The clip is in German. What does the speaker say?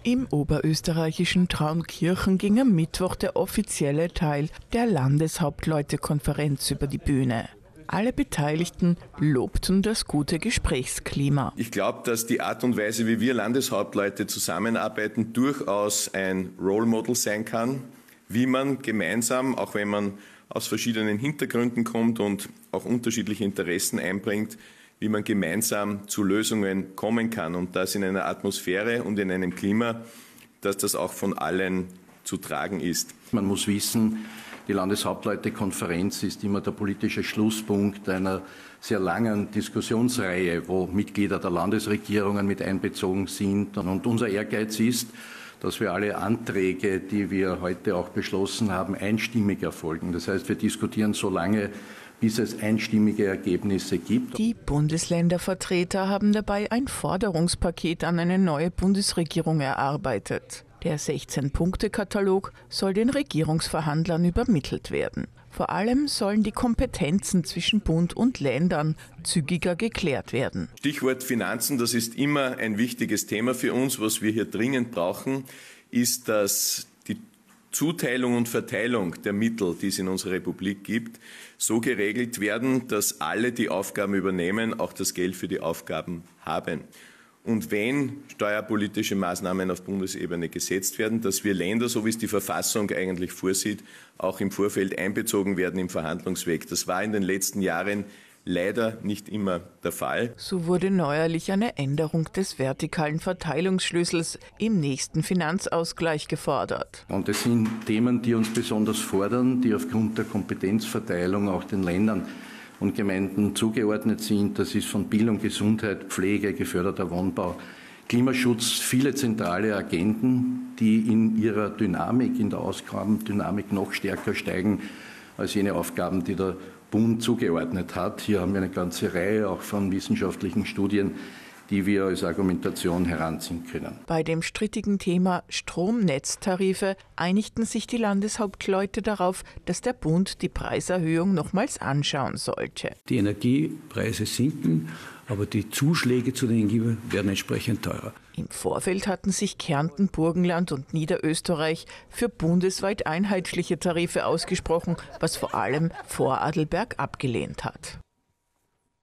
Im oberösterreichischen Traunkirchen ging am Mittwoch der offizielle Teil der Landeshauptleutekonferenz über die Bühne. Alle Beteiligten lobten das gute Gesprächsklima. Ich glaube, dass die Art und Weise, wie wir Landeshauptleute zusammenarbeiten, durchaus ein Role Model sein kann, wie man gemeinsam, auch wenn man aus verschiedenen Hintergründen kommt und auch unterschiedliche Interessen einbringt, wie man gemeinsam zu Lösungen kommen kann und das in einer Atmosphäre und in einem Klima, dass das auch von allen zu tragen ist. Man muss wissen, die Landeshauptleutekonferenz ist immer der politische Schlusspunkt einer sehr langen Diskussionsreihe, wo Mitglieder der Landesregierungen mit einbezogen sind. Und unser Ehrgeiz ist, dass wir alle Anträge, die wir heute auch beschlossen haben, einstimmig erfolgen. Das heißt, wir diskutieren so lange, bis es einstimmige Ergebnisse gibt. Die Bundesländervertreter haben dabei ein Forderungspaket an eine neue Bundesregierung erarbeitet. Der 16-Punkte-Katalog soll den Regierungsverhandlern übermittelt werden. Vor allem sollen die Kompetenzen zwischen Bund und Ländern zügiger geklärt werden. Stichwort Finanzen, das ist immer ein wichtiges Thema für uns. Was wir hier dringend brauchen, ist, dass die Zuteilung und Verteilung der Mittel, die es in unserer Republik gibt, so geregelt werden, dass alle die Aufgaben übernehmen, auch das Geld für die Aufgaben haben. Und wenn steuerpolitische Maßnahmen auf Bundesebene gesetzt werden, dass wir Länder, so wie es die Verfassung eigentlich vorsieht, auch im Vorfeld einbezogen werden im Verhandlungsweg. Das war in den letzten Jahren leider nicht immer der Fall. So wurde neuerlich eine Änderung des vertikalen Verteilungsschlüssels im nächsten Finanzausgleich gefordert. Und das sind Themen, die uns besonders fordern, die aufgrund der Kompetenzverteilung auch den Ländern und Gemeinden zugeordnet sind. Das ist von Bildung, Gesundheit, Pflege, geförderter Wohnbau, Klimaschutz, viele zentrale Agenden, die in ihrer Dynamik, in der Ausgabendynamik noch stärker steigen als jene Aufgaben, die der Bund zugeordnet hat. Hier haben wir eine ganze Reihe auch von wissenschaftlichen Studien, die wir als Argumentation heranziehen können. Bei dem strittigen Thema Stromnetztarife einigten sich die Landeshauptleute darauf, dass der Bund die Preiserhöhung nochmals anschauen sollte. Die Energiepreise sinken, aber die Zuschläge zu den Energiepreisen werden entsprechend teurer. Im Vorfeld hatten sich Kärnten, Burgenland und Niederösterreich für bundesweit einheitliche Tarife ausgesprochen, was vor allem Vorarlberg abgelehnt hat.